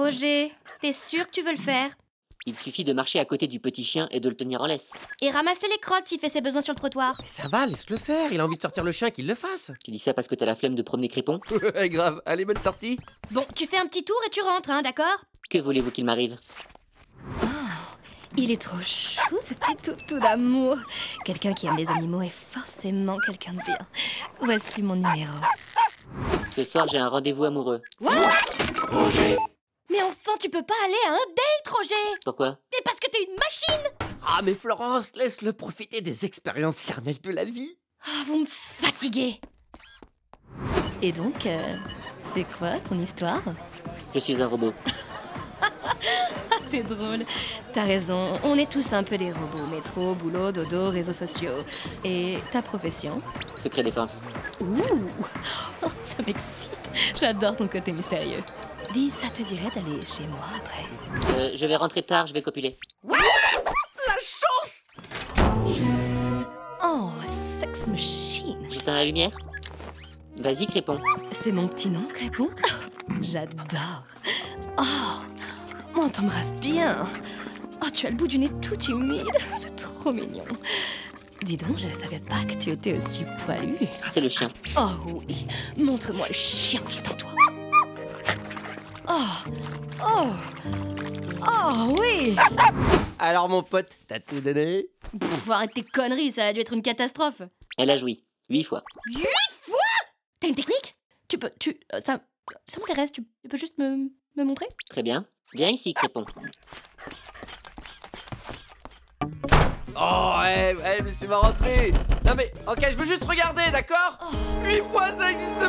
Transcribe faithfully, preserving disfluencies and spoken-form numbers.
Roger, t'es sûr que tu veux le faire? Il suffit de marcher à côté du petit chien et de le tenir en laisse. Et ramasser les crottes s'il fait ses besoins sur le trottoir. Mais ça va, laisse-le faire, il a envie de sortir le chien, qu'il le fasse. Tu dis ça parce que t'as la flemme de promener Crépon? Ouais, grave, allez, bonne sortie. Bon, tu fais un petit tour et tu rentres, hein, d'accord? Que voulez-vous qu'il m'arrive? Il est trop chou, ce petit toutou d'amour. Quelqu'un qui aime les animaux est forcément quelqu'un de bien. Voici mon numéro. Ce soir, j'ai un rendez-vous amoureux. Roger. Mais enfin, tu peux pas aller à un date, Roger! Pourquoi? Mais parce que t'es une machine! Ah, mais Florence, laisse-le profiter des expériences charnelles de la vie. Ah, vous me fatiguez! Et donc, euh, c'est quoi ton histoire? Je suis un robot. Ah, t'es drôle. T'as raison, on est tous un peu des robots. Métro, boulot, dodo, réseaux sociaux. Et ta profession? Secret défense. Ouh! Oh, ça m'excite. J'adore ton côté mystérieux. Dis, ça te dirait d'aller chez moi après? Euh, je vais rentrer tard, je vais copuler. La chance! Oh, sex machine. J'éteins la lumière? Vas-y, Crépon. C'est mon petit nom, Crépon? J'adore. Oh, on t'embrasse bien. Oh, tu as le bout du nez tout humide. C'est trop mignon. Dis donc, je ne savais pas que tu étais aussi poilu. C'est le chien. Oh oui, montre-moi le chien qui est en toi. Oh, oh, oh oui. Alors mon pote, t'as tout donné? Pff, arrête tes conneries, ça a dû être une catastrophe. Elle a joui. Huit fois. Huit fois? T'as une technique? Tu peux, tu, euh, ça, ça m'intéresse, tu, tu peux juste me, me montrer? Très bien. Viens ici, Crépon. Oh, ouais, ouais, mais c'est ma rentrée. Non mais, ok, je veux juste regarder, d'accord? Huit fois, ça existe